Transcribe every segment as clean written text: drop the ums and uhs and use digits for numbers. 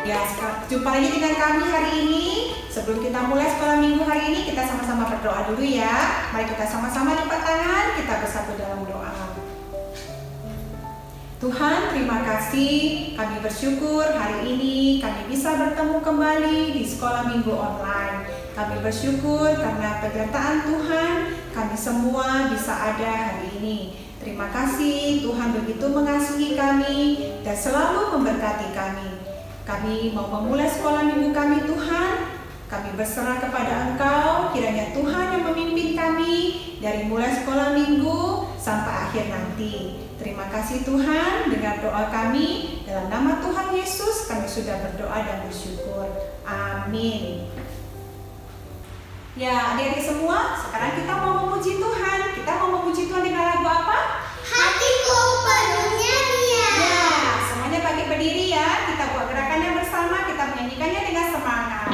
Ya, jumpa lagi dengan kami hari ini. Sebelum kita mulai sekolah minggu hari ini, kita sama-sama berdoa dulu ya. Mari kita sama-sama lipat tangan, kita bersatu dalam doa. Tuhan, terima kasih. Kami bersyukur hari ini kami bisa bertemu kembali di sekolah minggu online. Kami bersyukur karena penyertaan Tuhan, kami semua bisa ada hari ini. Terima kasih, Tuhan begitu mengasihi kami dan selalu memberkati kami. Kami mau memulai sekolah minggu kami, Tuhan. Kami berserah kepada Engkau, kiranya Tuhan yang memimpin kami dari mulai sekolah minggu sampai akhir nanti. Terima kasih Tuhan, dengar doa kami. Dalam nama Tuhan Yesus kami sudah berdoa dan bersyukur. Amin. Ya, adik-adik semua, sekarang kita mau memuji Tuhan. Kita mau memuji Tuhan dengan lagu apa? Hatiku penuhnya Dia. Ya, semuanya bagi berdiri ya. Kita buat gerakannya bersama, kita menyanyikannya dengan semangat.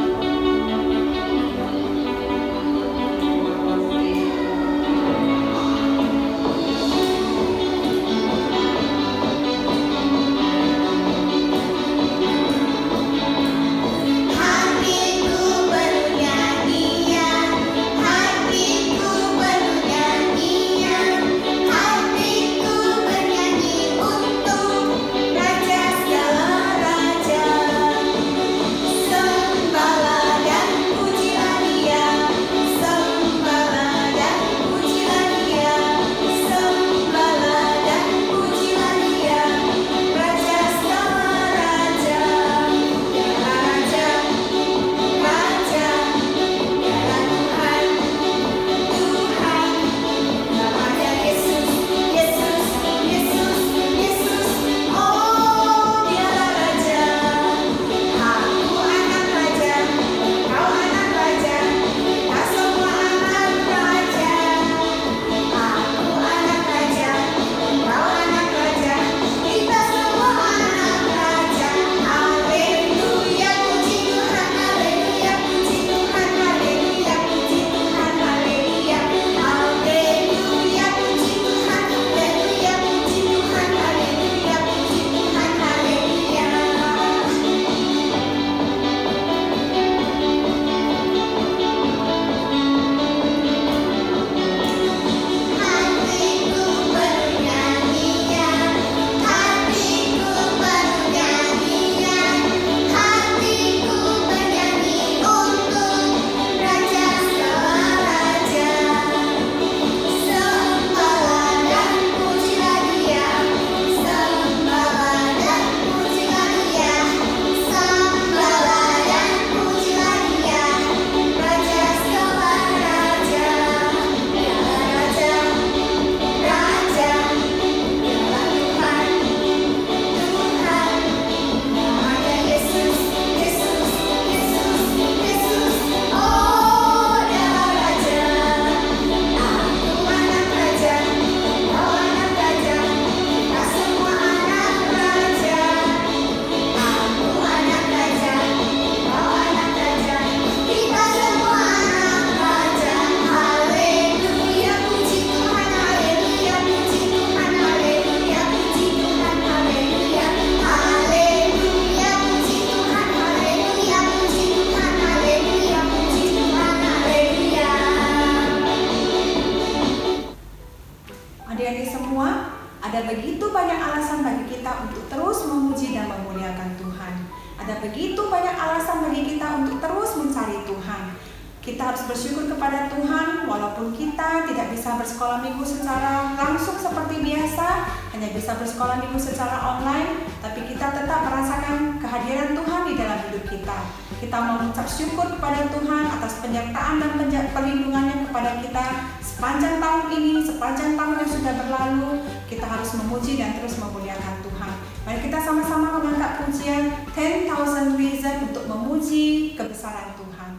Adik-adik semua, ada begitu banyak alasan bagi kita untuk terus memuji dan memuliakan Tuhan. Ada begitu banyak alasan bagi kita untuk terus mencari Tuhan. Kita harus bersyukur kepada Tuhan walaupun kita tidak bisa bersekolah minggu secara langsung seperti biasa, hanya bisa bersekolah minggu secara online, tapi kita tetap merasakan kehadiran Tuhan di dalam hidup kita. Kita mau mengucap syukur kepada Tuhan atas penyertaan dan perlindungannya kepada kita sepanjang tahun ini, sepanjang tahun yang sudah berlalu. Kita harus memuji dan terus memuliakan Tuhan. Mari kita sama-sama mengangkat pujian 10,000 Reasons untuk memuji kebesaran Tuhan.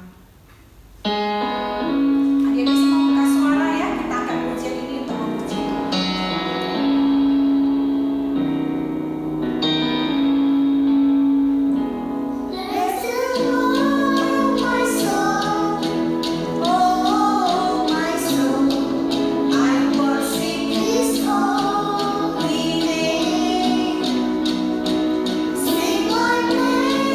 Adik-adik semua buka suara ya, kita angkat pujian ini untuk memuji Tuhan. Bless the Lord, my soul. Oh, my soul. I worship His holy name. Sing my praise.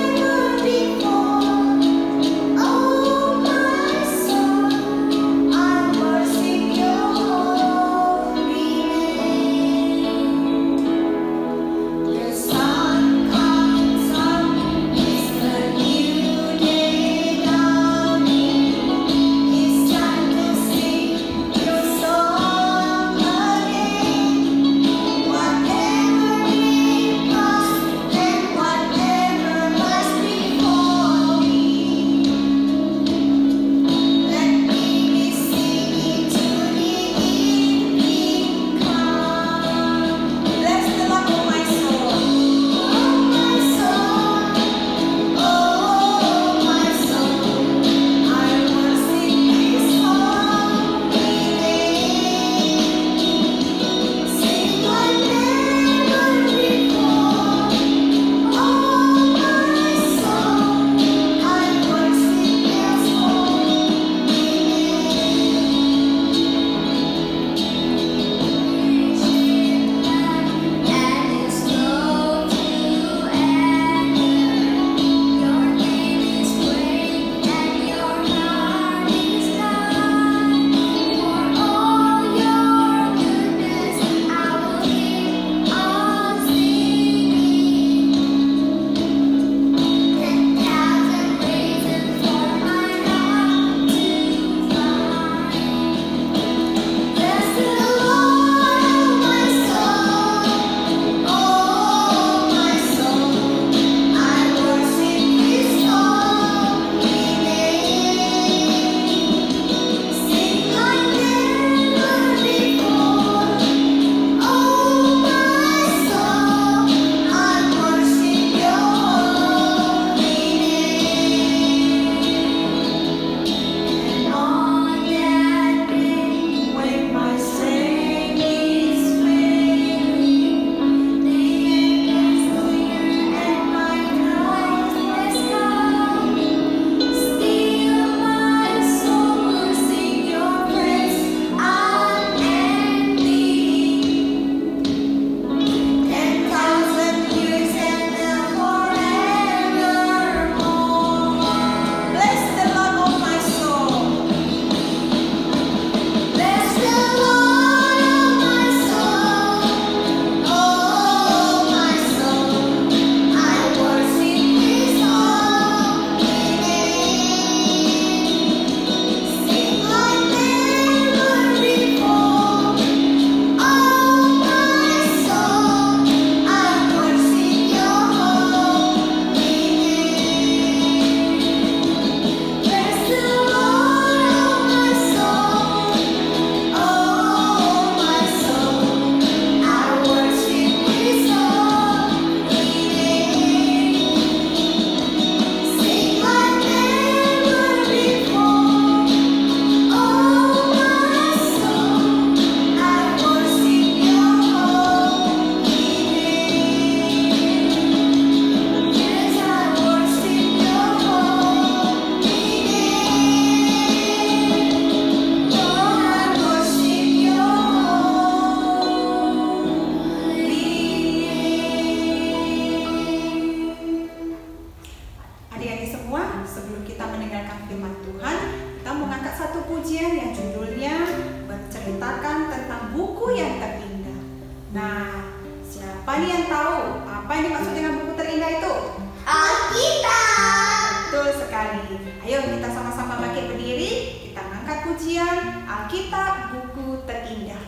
sama-sama bangkit berdiri, kita angkat pujian Alkitab buku terindah.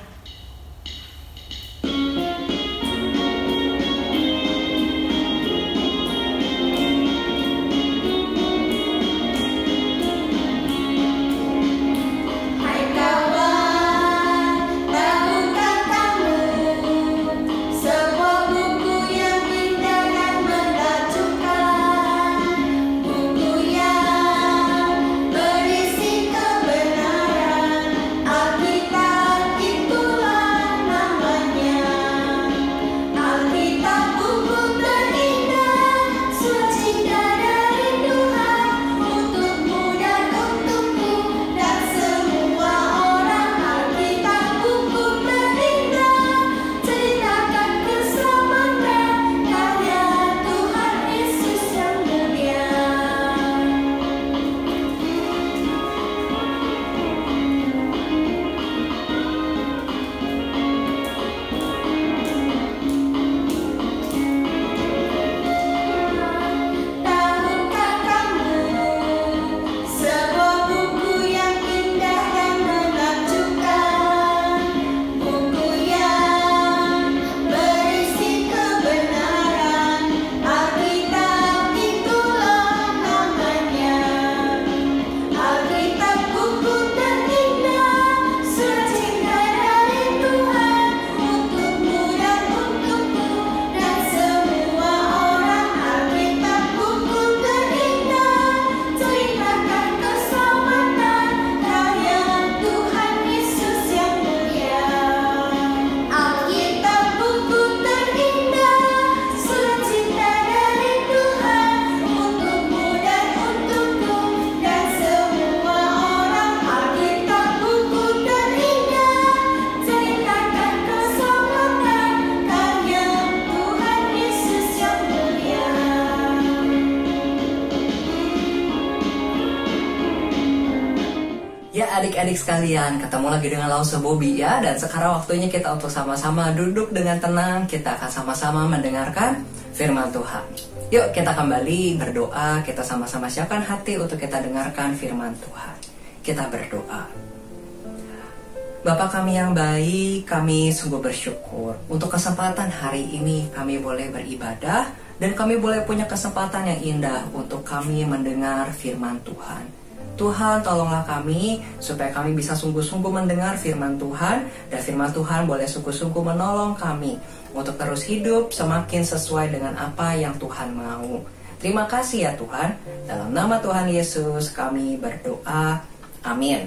Ya adik-adik sekalian, ketemu lagi dengan Lause Bobby ya. Dan sekarang waktunya kita untuk sama-sama duduk dengan tenang. Kita akan sama-sama mendengarkan firman Tuhan. Yuk kita kembali berdoa, kita sama-sama siapkan hati untuk kita dengarkan firman Tuhan. Kita berdoa. Bapa kami yang baik, kami sungguh bersyukur untuk kesempatan hari ini kami boleh beribadah. Dan kami boleh punya kesempatan yang indah untuk kami mendengar firman Tuhan. Tuhan tolonglah kami supaya kami bisa sungguh-sungguh mendengar firman Tuhan. Dan firman Tuhan boleh sungguh-sungguh menolong kami untuk terus hidup semakin sesuai dengan apa yang Tuhan mau. Terima kasih ya Tuhan. Dalam nama Tuhan Yesus kami berdoa. Amin.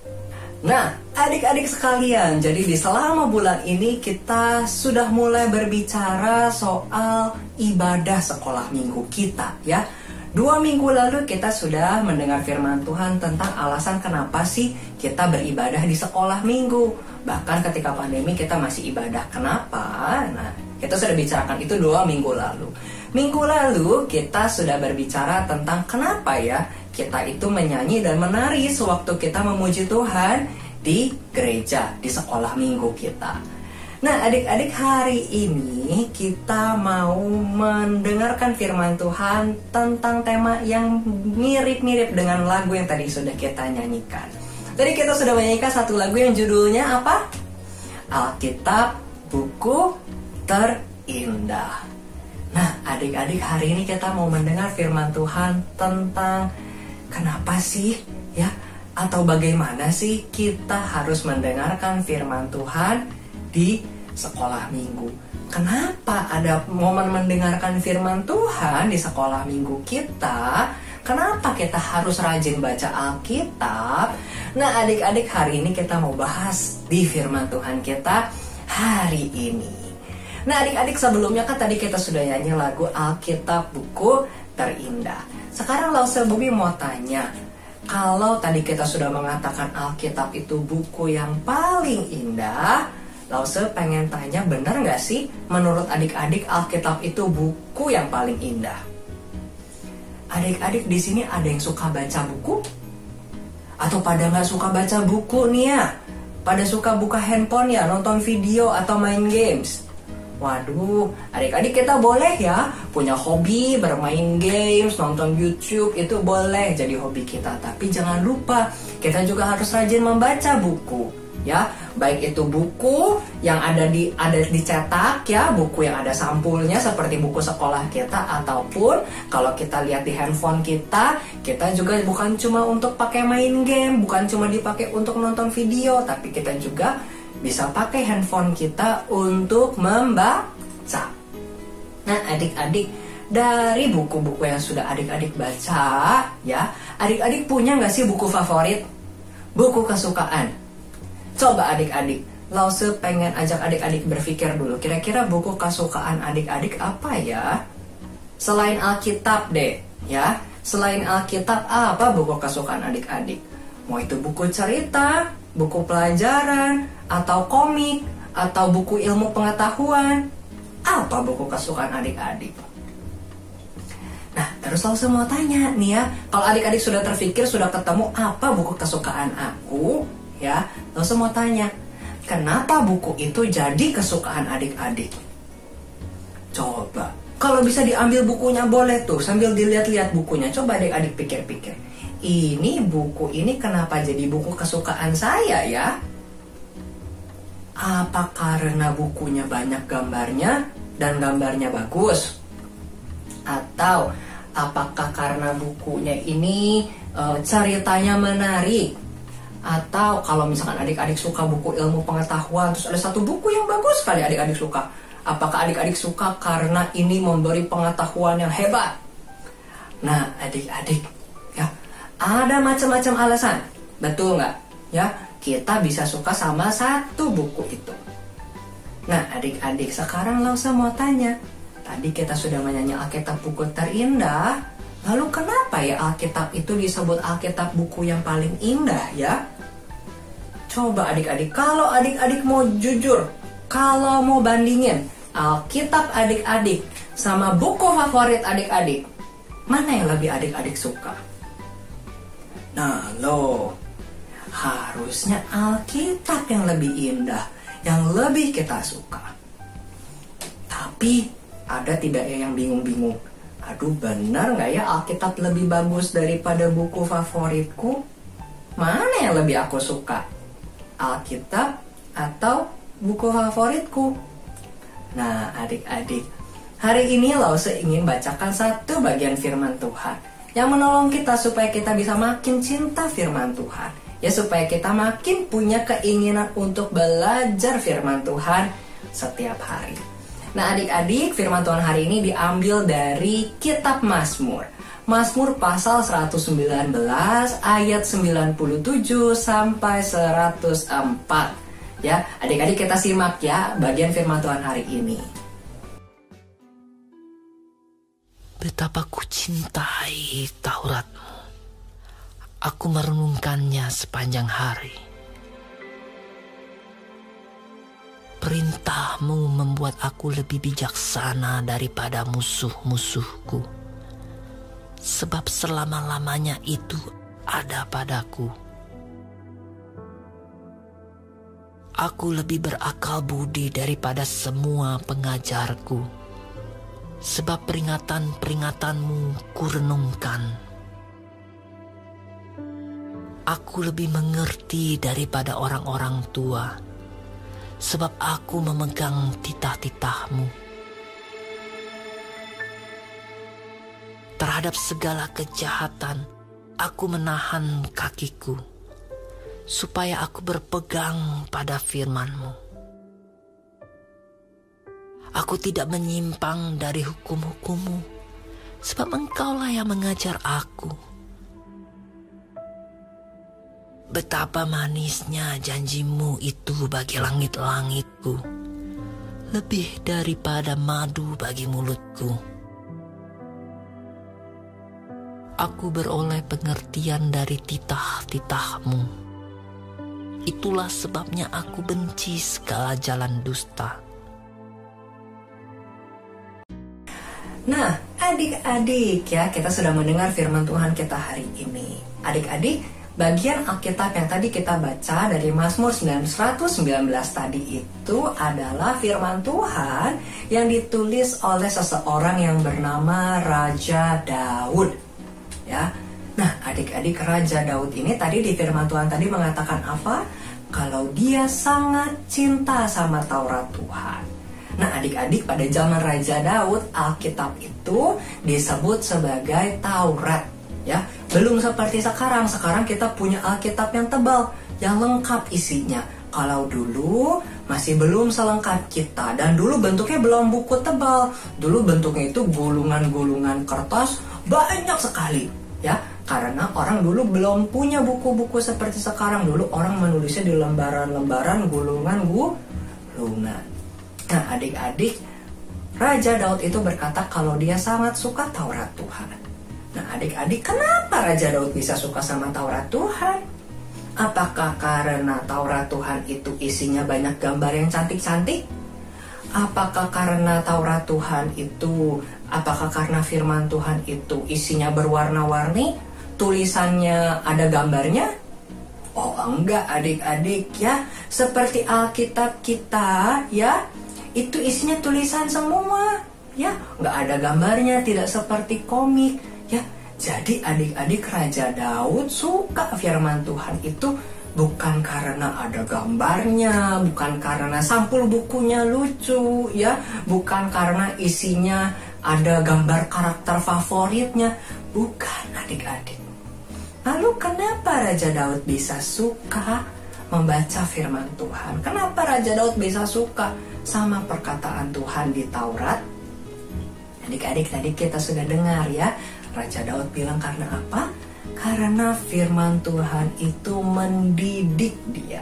Nah adik-adik sekalian, jadi di selama bulan ini kita sudah mulai berbicara soal ibadah sekolah minggu kita ya. 2 minggu lalu kita sudah mendengar firman Tuhan tentang alasan kenapa sih kita beribadah di sekolah minggu. Bahkan ketika pandemi kita masih ibadah. Kenapa? Nah, kita sudah bicarakan itu 2 minggu lalu. Minggu lalu kita sudah berbicara tentang kenapa ya kita itu menyanyi dan menari sewaktu kita memuji Tuhan di gereja, di sekolah minggu kita. Nah adik-adik, hari ini kita mau mendengarkan firman Tuhan tentang tema yang mirip-mirip dengan lagu yang tadi sudah kita nyanyikan. Tadi kita sudah menyanyikan satu lagu yang judulnya apa? Alkitab buku terindah. Nah adik-adik, hari ini kita mau mendengar firman Tuhan tentang kenapa sih ya, atau bagaimana sih kita harus mendengarkan firman Tuhan di sekolah minggu. Kenapa ada momen mendengarkan firman Tuhan di sekolah minggu kita? Kenapa kita harus rajin baca Alkitab? Nah adik-adik, hari ini kita mau bahas di firman Tuhan kita hari ini. Nah adik-adik, sebelumnya kan tadi kita sudah nyanyi lagu Alkitab buku terindah. Sekarang Lause Bobby mau tanya, kalau tadi kita sudah mengatakan Alkitab itu buku yang paling indah, Lause pengen tanya, benar nggak sih menurut adik-adik Alkitab itu buku yang paling indah? Adik-adik di sini ada yang suka baca buku? Atau pada nggak suka baca buku nih ya? Pada suka buka handphone ya, nonton video atau main games? Waduh, adik-adik kita boleh ya punya hobi bermain games, nonton YouTube, itu boleh jadi hobi kita. Tapi jangan lupa kita juga harus rajin membaca buku, ya. Baik itu buku yang ada dicetak ya, buku yang ada sampulnya seperti buku sekolah kita, ataupun kalau kita lihat di handphone kita juga bukan cuma untuk pakai main game, bukan cuma dipakai untuk nonton video, tapi kita juga bisa pakai handphone kita untuk membaca. Nah, adik-adik, dari buku-buku yang sudah adik-adik baca, ya, adik-adik punya nggak sih buku favorit? Buku kesukaan? Coba adik-adik, Lause pengen ajak adik-adik berpikir dulu, kira-kira buku kesukaan adik-adik apa ya? Selain Alkitab deh, ya. Selain Alkitab, apa buku kesukaan adik-adik? Mau itu buku cerita, buku pelajaran, atau komik, atau buku ilmu pengetahuan. Apa buku kesukaan adik-adik? Nah, terus Lause mau tanya nih ya, kalau adik-adik sudah terpikir, sudah ketemu apa buku kesukaan aku, ya, Lause mau tanya, kenapa buku itu jadi kesukaan adik-adik? Coba, kalau bisa diambil bukunya boleh tuh, sambil dilihat-lihat bukunya. Coba adik-adik pikir-pikir, ini buku ini kenapa jadi buku kesukaan saya ya? Apa karena bukunya banyak gambarnya dan gambarnya bagus? Atau apakah karena bukunya ini ceritanya menarik? Atau kalau misalkan adik-adik suka buku ilmu pengetahuan, terus ada satu buku yang bagus sekali adik-adik suka, apakah adik-adik suka karena ini memberi pengetahuan yang hebat? Nah, adik-adik, ya, ada macam-macam alasan, betul nggak? Ya, kita bisa suka sama satu buku itu. Nah, adik-adik, sekarang Lause mau tanya, tadi kita sudah menyanyi Alkitab buku terindah, lalu kenapa ya Alkitab itu disebut Alkitab buku yang paling indah ya? Coba adik-adik, kalau adik-adik mau jujur, kalau mau bandingin Alkitab adik-adik sama buku favorit adik-adik, mana yang lebih adik-adik suka? Nah, harusnya Alkitab yang lebih indah, yang lebih kita suka. Tapi ada tidak ya yang bingung-bingung? Aduh, benar nggak ya Alkitab lebih bagus daripada buku favoritku? Mana yang lebih aku suka? Alkitab atau buku favoritku? Nah, adik-adik, hari ini Lause ingin bacakan satu bagian firman Tuhan yang menolong kita supaya kita bisa makin cinta firman Tuhan. Ya, supaya kita makin punya keinginan untuk belajar firman Tuhan setiap hari. Nah, adik-adik, firman Tuhan hari ini diambil dari kitab Mazmur. Mazmur pasal 119 ayat 97 sampai 104. Ya, adik-adik kita simak ya bagian firman Tuhan hari ini. Betapa ku cintai Taurat-Mu. Aku merenungkannya sepanjang hari. Perintah-Mu membuat aku lebih bijaksana daripada musuh-musuhku. Sebab selama-lamanya itu ada padaku. Aku lebih berakal budi daripada semua pengajarku. Sebab peringatan-peringatan-Mu kurenungkan. Aku lebih mengerti daripada orang-orang tua, sebab aku memegang titah-titah-Mu. Terhadap segala kejahatan, aku menahan kakiku, supaya aku berpegang pada firman-Mu. Aku tidak menyimpang dari hukum-hukum-Mu, sebab Engkaulah yang mengajar aku. Betapa manisnya janji-Mu itu bagi langit-langitku, lebih daripada madu bagi mulutku. Aku beroleh pengertian dari titah-titah-Mu. Itulah sebabnya aku benci segala jalan dusta. Nah, adik-adik ya, kita sudah mendengar firman Tuhan kita hari ini. Adik-adik, bagian Alkitab yang tadi kita baca dari Mazmur 119 tadi itu adalah firman Tuhan yang ditulis oleh seseorang yang bernama Raja Daud. Ya. Nah, adik-adik, Raja Daud ini tadi di firman Tuhan tadi mengatakan apa? Kalau dia sangat cinta sama Taurat Tuhan. Nah, adik-adik, pada zaman Raja Daud, Alkitab itu disebut sebagai Taurat. Ya, belum seperti sekarang. Sekarang kita punya Alkitab yang tebal, yang lengkap isinya. Kalau dulu masih belum selengkap kita, dan dulu bentuknya belum buku tebal. Dulu bentuknya itu gulungan-gulungan kertas banyak sekali. Ya, karena orang dulu belum punya buku-buku seperti sekarang. Dulu orang menulisnya di lembaran-lembaran, gulungan-gulungan. Nah, adik-adik, Raja Daud itu berkata kalau dia sangat suka Taurat Tuhan. Nah, adik-adik, kenapa Raja Daud bisa suka sama Taurat Tuhan? Apakah karena Taurat Tuhan itu isinya banyak gambar yang cantik-cantik? Apakah karena Taurat Tuhan itu, apakah karena firman Tuhan itu isinya berwarna-warni? Tulisannya ada gambarnya? Oh, enggak, adik-adik, ya. Seperti Alkitab kita, ya, itu isinya tulisan semua. Ya, nggak ada gambarnya, tidak seperti komik. Ya, jadi adik-adik, Raja Daud suka firman Tuhan itu bukan karena ada gambarnya, bukan karena sampul bukunya lucu, ya, bukan karena isinya ada gambar karakter favoritnya, bukan, adik-adik. Lalu kenapa Raja Daud bisa suka membaca firman Tuhan? Kenapa Raja Daud bisa suka sama perkataan Tuhan di Taurat? Adik-adik, tadi kita sudah dengar, ya, Raja Daud bilang karena apa? Karena firman Tuhan itu mendidik dia.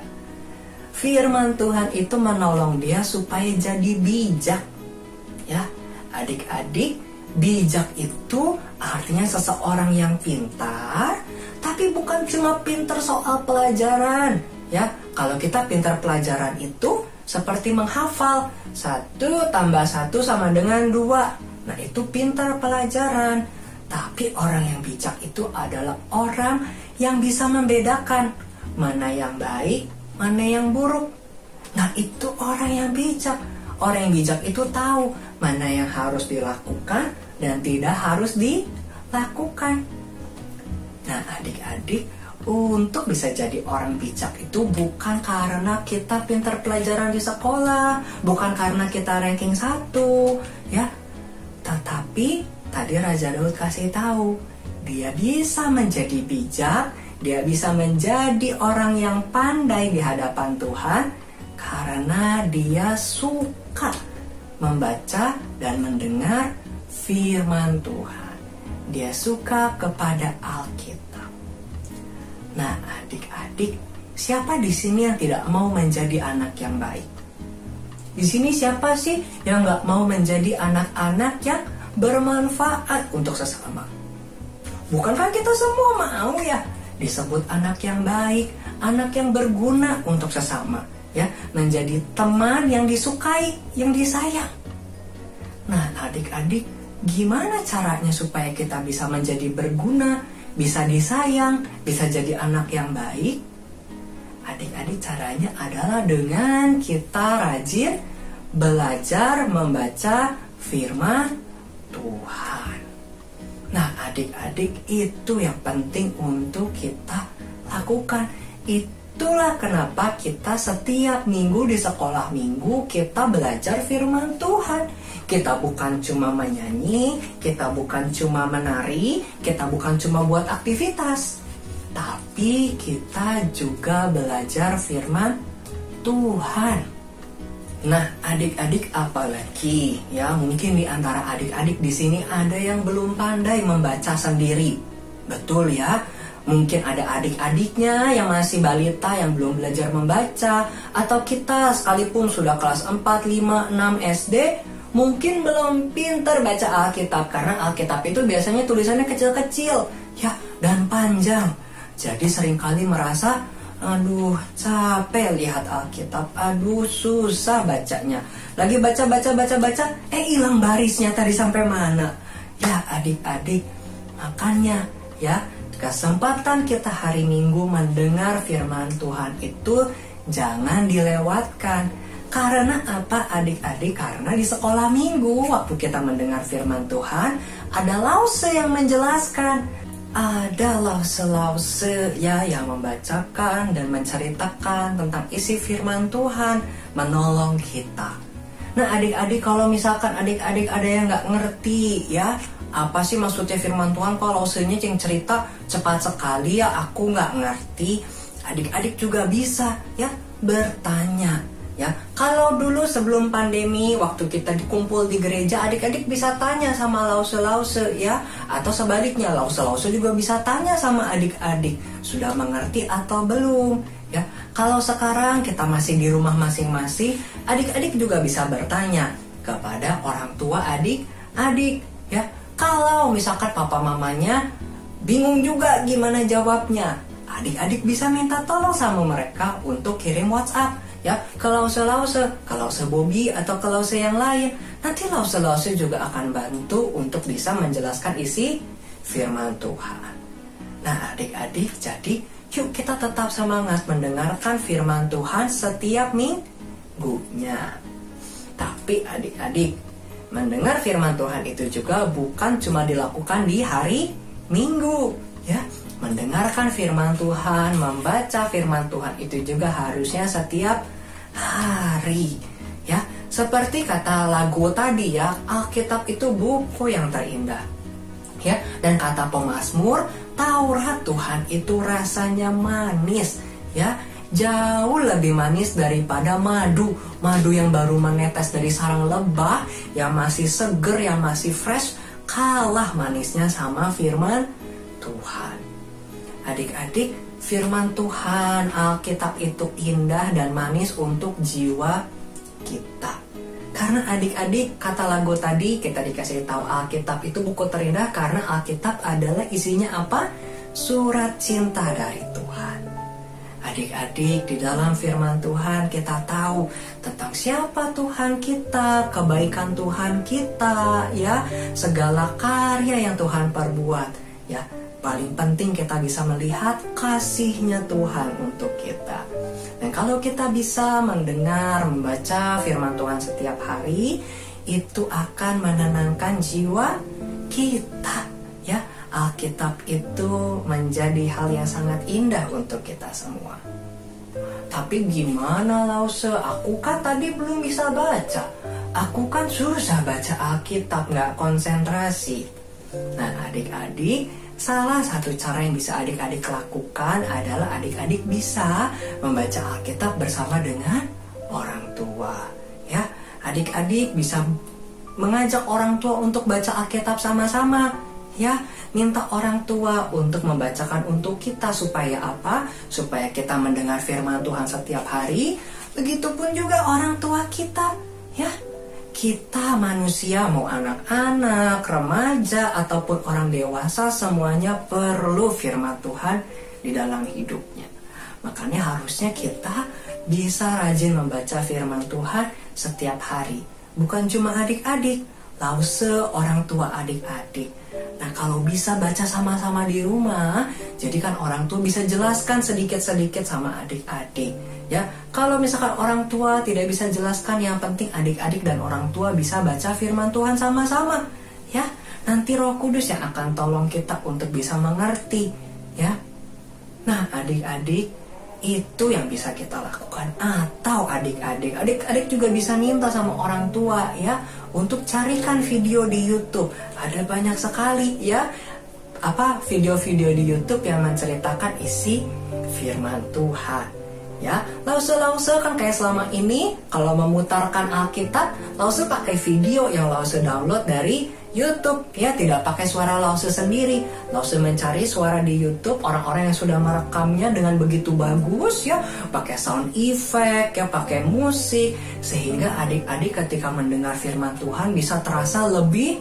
Firman Tuhan itu menolong dia supaya jadi bijak. Ya, adik-adik, bijak itu artinya seseorang yang pintar, tapi bukan cuma pintar soal pelajaran. Ya, kalau kita pintar pelajaran itu seperti menghafal 1 tambah 1 sama dengan 2. Nah, itu pintar pelajaran. Tapi orang yang bijak itu adalah orang yang bisa membedakan mana yang baik, mana yang buruk. Nah, itu orang yang bijak. Orang yang bijak itu tahu mana yang harus dilakukan dan tidak harus dilakukan. Nah, adik-adik, untuk bisa jadi orang bijak itu bukan karena kita pintar pelajaran di sekolah, bukan karena kita ranking 1, ya. Tetapi tadi Raja Daud kasih tahu, dia bisa menjadi bijak, dia bisa menjadi orang yang pandai di hadapan Tuhan karena dia suka membaca dan mendengar firman Tuhan. Dia suka kepada Alkitab. Nah, adik-adik, siapa di sini yang tidak mau menjadi anak yang baik? Di sini siapa sih yang nggak mau menjadi anak-anak yang bermanfaat untuk sesama? Bukankah kita semua mau, ya, disebut anak yang baik, anak yang berguna untuk sesama, ya, menjadi teman yang disukai, yang disayang. Nah, adik-adik, gimana caranya supaya kita bisa menjadi berguna, bisa disayang, bisa jadi anak yang baik? Adik-adik, caranya adalah dengan kita rajin belajar membaca firman Tuhan. Nah, adik-adik, itu yang penting untuk kita lakukan. Itulah kenapa kita setiap minggu di sekolah minggu kita belajar firman Tuhan. Kita bukan cuma menyanyi, kita bukan cuma menari, kita bukan cuma buat aktivitas, tapi kita juga belajar firman Tuhan. Nah, adik-adik, apalagi, ya, mungkin di antara adik-adik di sini ada yang belum pandai membaca sendiri. Betul, ya? Mungkin ada adik-adiknya yang masih balita yang belum belajar membaca, atau kita sekalipun sudah kelas 4, 5, 6 SD, mungkin belum pintar baca Alkitab, karena Alkitab itu biasanya tulisannya kecil-kecil, ya, dan panjang. Jadi seringkali merasa, aduh, capek lihat Alkitab, aduh, susah bacanya. Lagi baca, hilang barisnya tadi sampai mana. Ya, adik-adik, makanya, ya, kesempatan kita hari Minggu mendengar firman Tuhan itu jangan dilewatkan. Karena apa adik-adik? Karena di sekolah minggu waktu kita mendengar firman Tuhan, ada lause yang menjelaskan, ada lause-lause ya yang membacakan dan menceritakan tentang isi firman Tuhan, menolong kita. Nah adik-adik, kalau misalkan adik-adik ada yang nggak ngerti ya, apa sih maksudnya firman Tuhan, kalau lausenya yang cerita cepat sekali ya, aku nggak ngerti. Adik-adik juga bisa ya bertanya. Ya, kalau dulu sebelum pandemi waktu kita dikumpul di gereja, adik-adik bisa tanya sama lause-lause ya, atau sebaliknya lause-lause juga bisa tanya sama adik-adik, sudah mengerti atau belum ya. Kalau sekarang kita masih di rumah masing-masing, adik-adik juga bisa bertanya kepada orang tua adik-adik ya. Kalau misalkan papa mamanya bingung juga gimana jawabnya, adik-adik bisa minta tolong sama mereka untuk kirim WhatsApp ya, ke lause-lause, ke lause Bobby atau ke lause yang lain. Nanti lause-lause juga akan bantu untuk bisa menjelaskan isi firman Tuhan. Nah adik-adik, jadi yuk kita tetap semangat mendengarkan firman Tuhan setiap minggunya. Tapi adik-adik, mendengar firman Tuhan itu juga bukan cuma dilakukan di hari Minggu ya. Mendengarkan firman Tuhan, membaca firman Tuhan itu juga harusnya setiap hari ya. Seperti kata lagu tadi ya, Alkitab itu buku yang terindah ya. Dan kata pemazmur, Taurat Tuhan itu rasanya manis ya, jauh lebih manis daripada madu yang baru menetes dari sarang lebah, yang masih seger, yang masih fresh, kalah manisnya sama firman Tuhan. Adik-adik, firman Tuhan Alkitab itu indah dan manis untuk jiwa kita. Karena adik-adik, kata lagu tadi kita dikasih tahu Alkitab itu buku terindah karena Alkitab adalah isinya apa? Surat cinta dari Tuhan. Adik-adik, di dalam firman Tuhan kita tahu tentang siapa Tuhan kita, kebaikan Tuhan kita ya, segala karya yang Tuhan perbuat ya. Paling penting kita bisa melihat kasih-Nya Tuhan untuk kita. Dan kalau kita bisa mendengar, membaca firman Tuhan setiap hari, itu akan menenangkan jiwa kita ya. Alkitab itu menjadi hal yang sangat indah untuk kita semua. Tapi gimana lause? Aku kan tadi belum bisa baca. Aku kan susah baca Alkitab, nggak konsentrasi. Nah adik-adik, salah satu cara yang bisa adik-adik lakukan adalah adik-adik bisa membaca Alkitab bersama dengan orang tua ya. Adik-adik bisa mengajak orang tua untuk baca Alkitab sama-sama ya. Minta orang tua untuk membacakan untuk kita supaya apa? Supaya kita mendengar firman Tuhan setiap hari. Begitupun juga orang tua kita ya. Kita manusia, mau anak-anak, remaja, ataupun orang dewasa, semuanya perlu firman Tuhan di dalam hidupnya. Makanya harusnya kita bisa rajin membaca firman Tuhan setiap hari. Bukan cuma adik-adik, lause orang tua adik-adik. Nah kalau bisa baca sama-sama di rumah, jadi kan orang tua bisa jelaskan sedikit-sedikit sama adik-adik. Ya, kalau misalkan orang tua tidak bisa jelaskan, yang penting adik-adik dan orang tua bisa baca firman Tuhan sama-sama. Ya, nanti Roh Kudus yang akan tolong kita untuk bisa mengerti. Ya, nah adik-adik itu yang bisa kita lakukan. Atau adik-adik juga bisa minta sama orang tua ya untuk carikan video di YouTube. Ada banyak sekali ya video-video di YouTube yang menceritakan isi firman Tuhan. Ya, lause-lause kan kayak selama ini kalau memutarkan Alkitab, lause pakai video yang lause download dari YouTube ya, tidak pakai suara lause sendiri. Lause mencari suara di YouTube orang-orang yang sudah merekamnya dengan begitu bagus ya, pakai sound effect ya, pakai musik, sehingga adik-adik ketika mendengar firman Tuhan bisa terasa lebih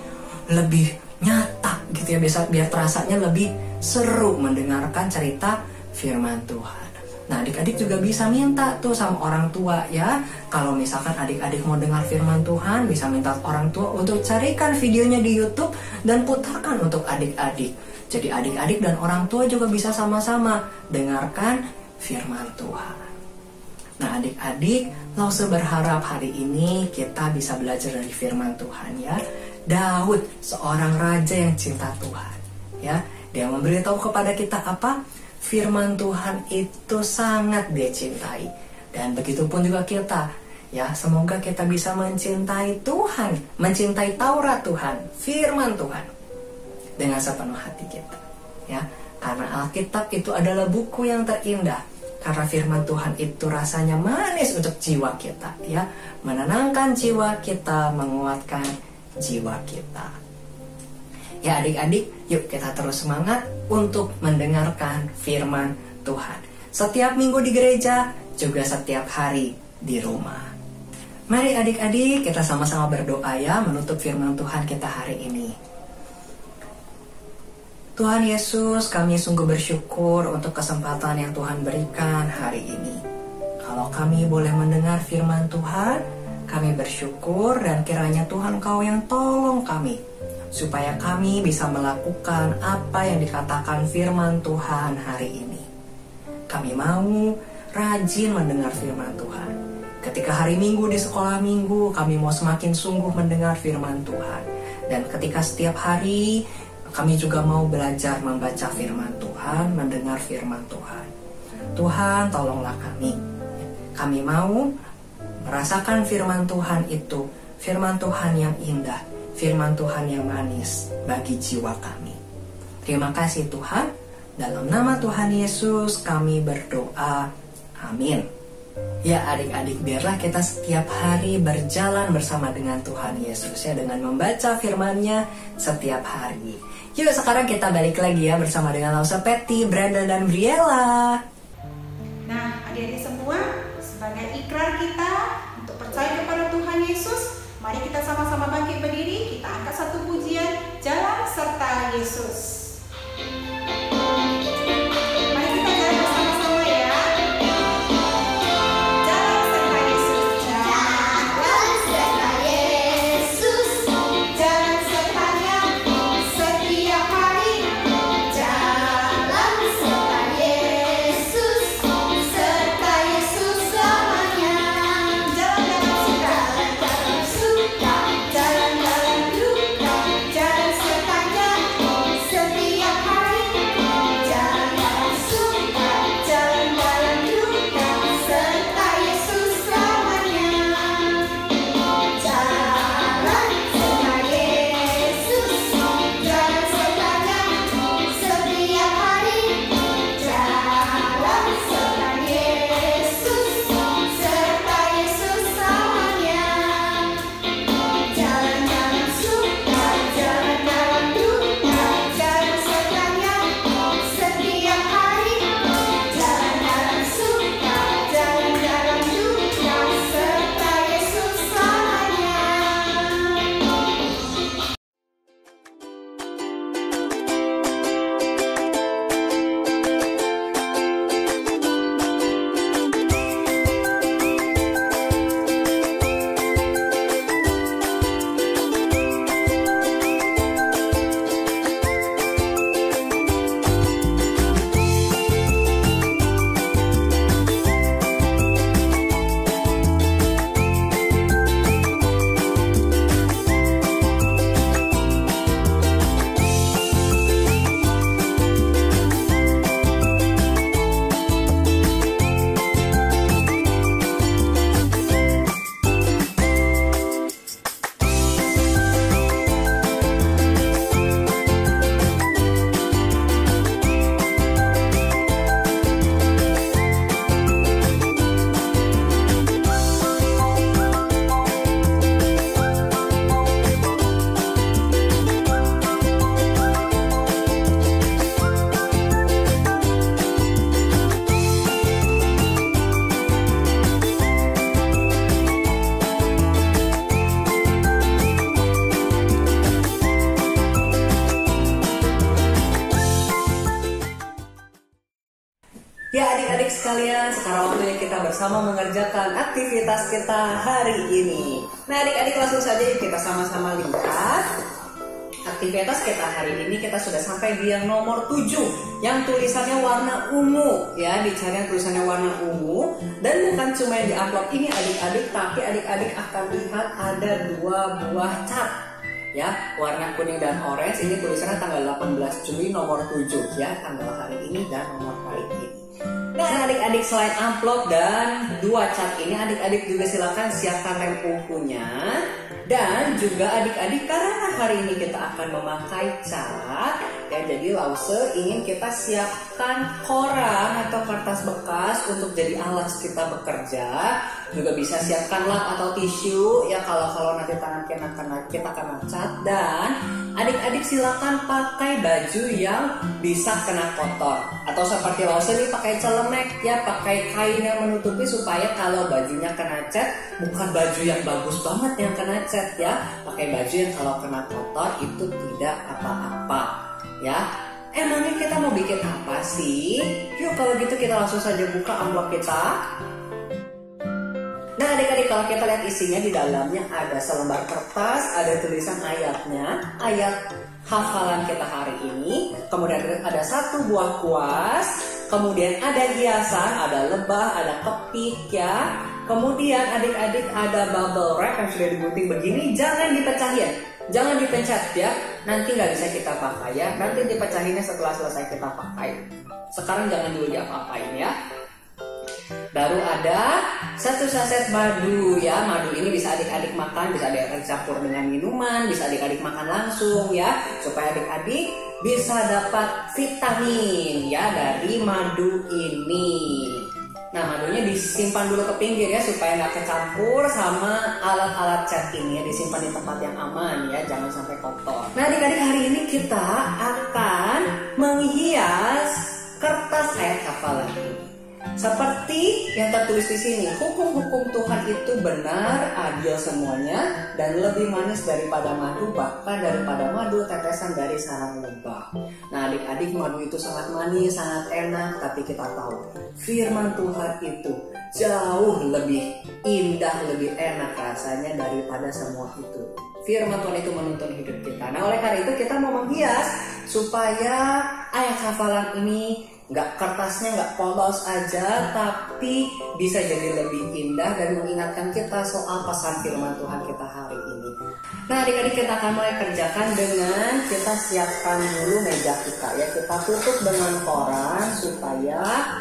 nyata gitu ya, biar terasanya lebih seru mendengarkan cerita firman Tuhan. Nah adik-adik juga bisa minta tuh sama orang tua ya. Kalau misalkan adik-adik mau dengar firman Tuhan, bisa minta orang tua untuk carikan videonya di YouTube dan putarkan untuk adik-adik. Jadi adik-adik dan orang tua juga bisa sama-sama dengarkan firman Tuhan. Nah adik-adik, Lause berharap hari ini kita bisa belajar dari firman Tuhan ya. Daud, seorang raja yang cinta Tuhan ya. Dia memberitahu kepada kita apa? Firman Tuhan itu sangat dia cintai. Dan begitu pun juga kita ya, semoga kita bisa mencintai Tuhan, mencintai Taurat Tuhan, firman Tuhan dengan sepenuh hati kita ya. Karena Alkitab itu adalah buku yang terindah. Karena firman Tuhan itu rasanya manis untuk jiwa kita ya, menenangkan jiwa kita, menguatkan jiwa kita. Ya adik-adik, yuk kita terus semangat untuk mendengarkan firman Tuhan. Setiap minggu di gereja, juga setiap hari di rumah. Mari adik-adik kita sama-sama berdoa ya, menutup firman Tuhan kita hari ini. Tuhan Yesus, kami sungguh bersyukur untuk kesempatan yang Tuhan berikan hari ini. Kalau kami boleh mendengar firman Tuhan, kami bersyukur dan kiranya Tuhan Kau yang tolong kami, supaya kami bisa melakukan apa yang dikatakan firman Tuhan hari ini. Kami mau rajin mendengar firman Tuhan. Ketika hari Minggu di sekolah Minggu, kami mau semakin sungguh mendengar firman Tuhan. Dan ketika setiap hari, kami juga mau belajar membaca firman Tuhan, mendengar firman Tuhan. Tuhan, tolonglah kami. Kami mau merasakan firman Tuhan itu, firman Tuhan yang indah, firman Tuhan yang manis bagi jiwa kami. Terima kasih Tuhan. Dalam nama Tuhan Yesus kami berdoa. Amin. Ya adik-adik, biarlah kita setiap hari berjalan bersama dengan Tuhan Yesus ya, dengan membaca firman-Nya setiap hari. Yuk sekarang kita balik lagi ya bersama dengan Lause, Patty, Brenda, dan Briella. Nah adik-adik semua, sebagai ikrar kita untuk percaya kepada Tuhan Yesus, mari kita sama-sama bangkit berdiri. Kita angkat satu pujian, Jalan Serta Yesus. Mari kita jalan bersama-sama ya. Jalan serta Yesus, Jalan serta Yesus, jalan sertanya setiap hari. Jalan serta Yesus, serta Yesus selamanya. jalan dalam suka, Jalan suka, jalan dalam duka, jalan sertanya setiap hari. Jalan dalam suka, jalan dalam duka, serta Yesus selamanya. Jalan serta Yesus, jalan sertanya setiap hari. Jalan serta Yesus, serta Yesus selamanya. Jalan dalam suka, jalan dalam duka, jalan sertanya setiap hari. Jalan dalam suka, jalan dalam duka, serta Yesus selamanya. Ya adik-adik sekalian, sekarang waktunya kita bersama mengerjakan aktivitas kita hari ini. Nah adik-adik langsung saja yuk kita sama-sama lihat aktivitas kita hari ini kita sudah sampai di yang nomor 7 yang tulisannya warna ungu ya, dicari yang tulisannya warna ungu. Dan bukan cuma yang di amplop ini adik-adik, tapi adik-adik akan lihat ada 2 buah cat ya, warna kuning dan orange. Ini tulisannya tanggal 18 Juli nomor 7 ya, tanggal hari ini dan nomor hari ini. Nah adik-adik, selain amplop dan 2 cat ini, adik-adik juga silakan siapkan lem ungunya. Dan juga adik-adik, karena hari ini kita akan memakai cat ya, jadi Lause ingin kita siapkan koran atau kertas bekas untuk jadi alas kita bekerja. Juga bisa siapkan lap atau tisu ya, kalau nanti tangan kita kena cat. Dan adik-adik silakan pakai baju yang bisa kena kotor, atau seperti Lause ini pakai celemek ya, pakai kain yang menutupi supaya kalau bajunya kena cat bukan baju yang bagus banget yang kena cat ya, pakai baju yang kalau kena kotor itu tidak apa-apa ya. Emangnya kita mau bikin apa sih? Yuk kalau gitu kita langsung saja buka amplop kita. Nah adik-adik, kalau kita lihat isinya, di dalamnya ada selembar kertas, ada tulisan ayatnya, ayat hafalan kita hari ini. Kemudian ada 1 buah kuas, kemudian ada hiasan, ada lebah, ada kepik ya. Kemudian adik-adik ada bubble wrap yang sudah digunting begini, jangan dipecahin, jangan dipencet ya, nanti nggak bisa kita pakai ya, nanti dipecahinnya setelah selesai kita pakai. Sekarang jangan dulu diapa-apain ya. Baru ada 1 saset madu ya, madu ini bisa adik-adik makan, bisa adik-adik campur dengan minuman, bisa adik-adik makan langsung ya, supaya adik-adik bisa dapat vitamin ya dari madu ini. Nah madunya disimpan dulu ke pinggir ya, supaya nggak kecampur sama alat-alat cat ini ya, disimpan di tempat yang aman ya, jangan sampai kotor. Nah adik-adik, hari ini kita akan menghias kertas ayat hafalan ini. Seperti yang tertulis di sini, hukum-hukum Tuhan itu benar, adil semuanya, dan lebih manis daripada madu, bahkan daripada madu tetesan dari sarang lebah. Nah adik-adik, madu itu sangat manis, sangat enak, tapi kita tahu firman Tuhan itu jauh lebih indah, lebih enak rasanya daripada semua itu. Firman Tuhan itu menuntun hidup kita. Nah oleh karena itu kita mau menghias supaya ayat hafalan ini kertasnya nggak polos aja, tapi bisa jadi lebih indah dan mengingatkan kita soal pesan firman Tuhan kita hari ini. Nah adik-adik, kita akan mulai kerjakan dengan kita siapkan dulu meja kita ya, kita tutup dengan koran supaya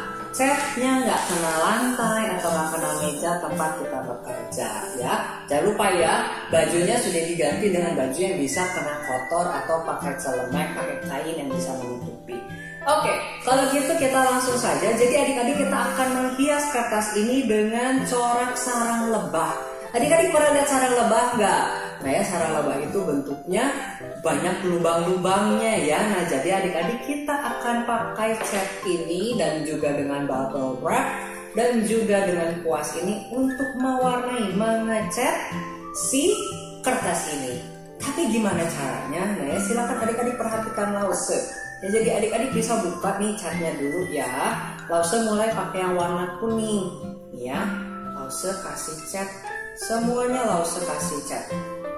catnya nggak kena lantai atau nggak kena meja tempat kita bekerja ya. Jangan lupa ya, bajunya sudah diganti dengan baju yang bisa kena kotor atau pakai celemek, pakai kain yang bisa menutupi. Oke, kalau gitu kita langsung saja. Jadi adik-adik, kita akan menghias kertas ini dengan corak sarang lebah. Adik-adik pernah lihat sarang lebah nggak? Nah ya, sarang lebah itu bentuknya banyak lubang-lubangnya ya. Nah jadi adik-adik, kita akan pakai cat ini dan juga dengan bubble wrap dan juga dengan kuas ini untuk mewarnai, mengecat si kertas ini. Tapi gimana caranya? Nah ya, silakan adik-adik perhatikan Lause. Ya, jadi adik-adik bisa buka nih catnya dulu ya. Lause mulai pakai yang warna kuning ya. Lause kasih cat, semuanya Lause kasih cat.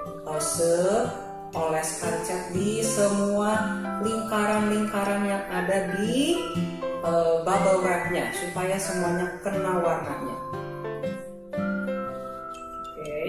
Lause oleskan cat di semua lingkaran-lingkaran yang ada di bubble wrapnya supaya semuanya kena warnanya. Oke.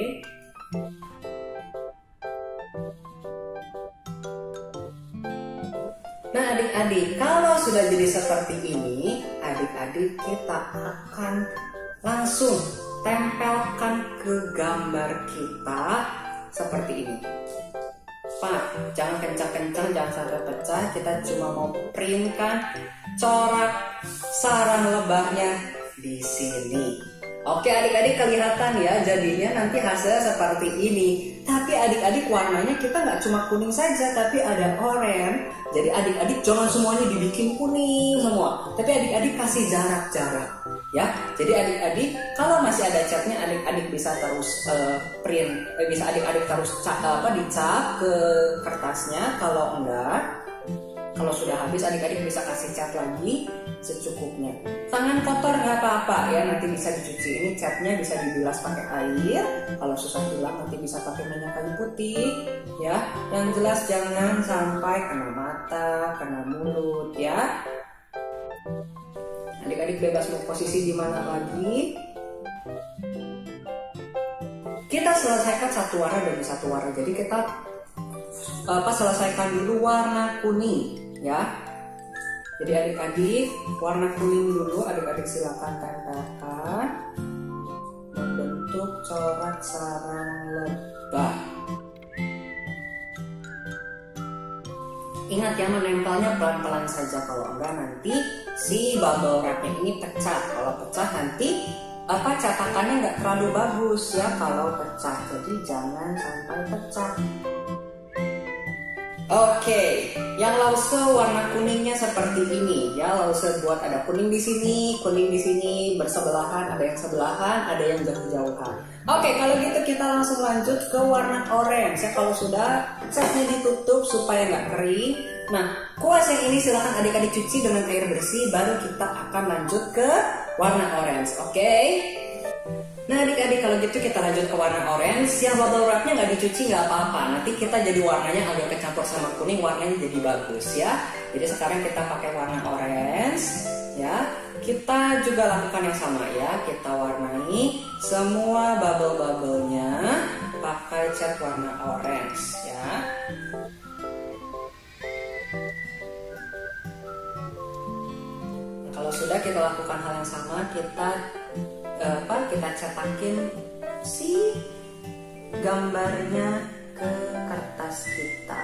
Nah adik-adik, kalau sudah jadi seperti ini, adik-adik kita akan langsung tempelkan ke gambar kita seperti ini. Pak, jangan kencang-kencang, jangan sampai pecah. Kita cuma mau printkan corak sarang lebahnya di sini. Oke adik-adik, kelihatan ya jadinya nanti hasilnya seperti ini. Tapi adik-adik, warnanya kita nggak cuma kuning saja, tapi ada oranye. Jadi adik-adik jangan semuanya dibikin kuning semua, tapi adik-adik kasih jarak-jarak ya. Jadi adik-adik kalau masih ada catnya, adik-adik bisa terus print, bisa adik-adik terus dicap ke kertasnya. Kalau enggak, kalau sudah habis adik-adik bisa kasih cat lagi secukupnya. Tangan kotor nggak apa-apa ya, nanti bisa dicuci. Ini catnya bisa dibilas pakai air. Kalau susah bilang nanti bisa pakai minyak kayu putih ya. Yang jelas jangan sampai kena mata, kena mulut ya. Adik-adik bebas mau posisi di mana lagi. Kita selesaikan satu warna demi satu warna. Jadi kita selesaikan dulu warna kuning ya. Jadi adik-adik warna kuning dulu, adik-adik silakan tempelkan membentuk corak sarang lebah. Ingat ya, menempelnya pelan-pelan saja, kalau enggak nanti si bubble wrapnya ini pecah. Kalau pecah nanti cetakannya nggak terlalu bagus ya kalau pecah. Jadi jangan sampai pecah. Oke, yang lause warna kuningnya seperti ini ya. Lause buat ada kuning di sini bersebelahan, ada yang sebelahan, ada yang jauh-jauhan. Oke, kalau gitu kita langsung lanjut ke warna orange ya. Kalau sudah catnya ditutup supaya nggak kering. Nah, kuas yang ini silahkan adik-adik cuci dengan air bersih, baru kita akan lanjut ke warna orange. Oke? Nah adik-adik, kalau gitu kita lanjut ke warna orange. Yang bubble wrapnya nggak dicuci nggak apa-apa. Nanti kita jadi warnanya agak kecampur sama kuning, warnanya jadi bagus ya. Jadi sekarang kita pakai warna orange ya. Kita juga lakukan yang sama ya. Kita warnai semua bubble-bubblenya pakai cat warna orange ya. Nah, kalau sudah kita lakukan hal yang sama, kita cetakin si gambarnya ke kertas kita.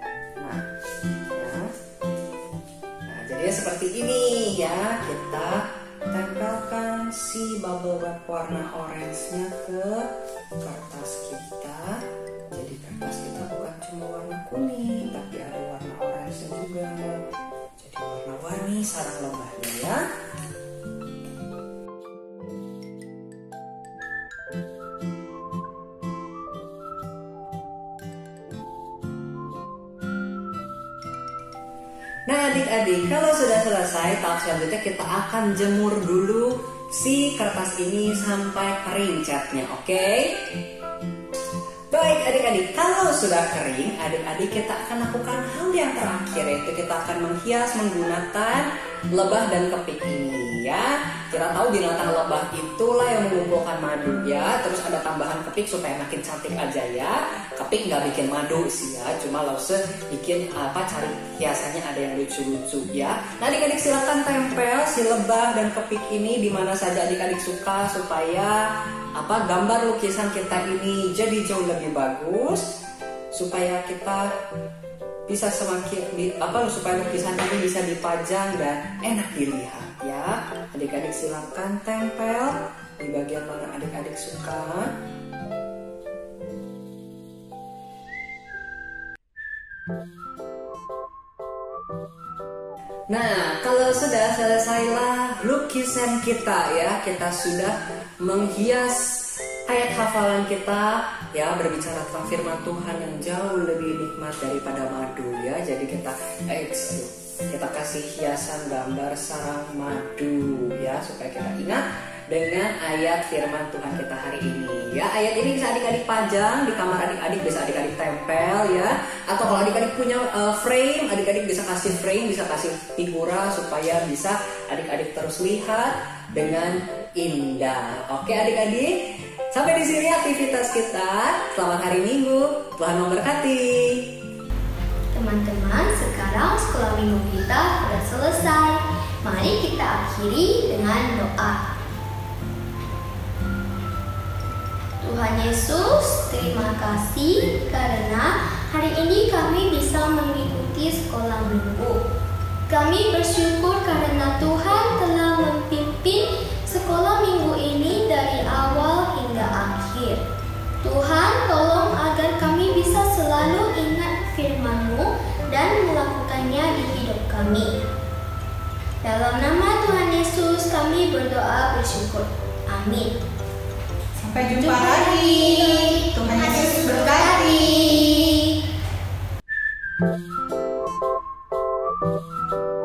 Nah, jadi seperti ini ya. Kita tempelkan si bubble wrap warna orange-nya ke kertas kita. Jadi kertas kita bukan cuma warna kuning, tapi ada warna orange-nya juga. Jadi warna-warni sarang lebahnya ya. Nah adik-adik, kalau sudah selesai, tahap selanjutnya kita akan jemur dulu si kertas ini sampai kering catnya, oke? Baik adik-adik, kalau sudah kering, adik-adik kita akan lakukan hal yang terakhir, yaitu kita akan menghias menggunakan lebah dan kepik ini ya. Kita tahu binatang lebah itulah yang mengumpulkan madu ya. Terus ada tambahan kepik supaya makin cantik aja ya. Kepik nggak bikin madu sih ya, cuma lause bikin cari hiasannya ada yang lucu-lucu ya. Nah adik-adik silakan tempel si lebah dan kepik ini di mana saja adik-adik suka supaya gambar lukisan kita ini jadi jauh lebih bagus, supaya kita bisa supaya lukisan ini bisa dipajang dan enak dilihat ya. Adik-adik silakan tempel di bagian mana adik-adik suka. Nah, kalau sudah selesailah lukisan kita ya, kita sudah menghias ayat hafalan kita ya, berbicara tentang firman Tuhan yang jauh lebih nikmat daripada madu ya. Jadi kita kasih hiasan gambar sarang madu ya, supaya kita ingat dengan ayat firman Tuhan kita hari ini ya. Ayat ini bisa adik-adik pajang di kamar adik-adik, bisa adik-adik tempel ya. Atau kalau adik-adik punya frame, adik-adik bisa kasih frame, bisa kasih figura supaya bisa adik-adik terus lihat dengan indah. Oke adik-adik, sampai di sini aktivitas kita. Selamat hari Minggu, Tuhan memberkati. Teman-teman, sekarang sekolah minggu kita sudah selesai. Mari kita akhiri dengan doa. Tuhan Yesus, terima kasih karena hari ini kami bisa mengikuti sekolah minggu. Kami bersyukur karena Tuhan telah memimpin sekolah minggu ini dari awal hingga akhir. Tuhan, tolong agar kami bisa selalu ingat firman-Mu dan melakukannya di hidup kami. Dalam nama Tuhan Yesus kami berdoa bersyukur. Amin. Sampai jumpa lagi. Tuhan Yesus berkati. Tuhan.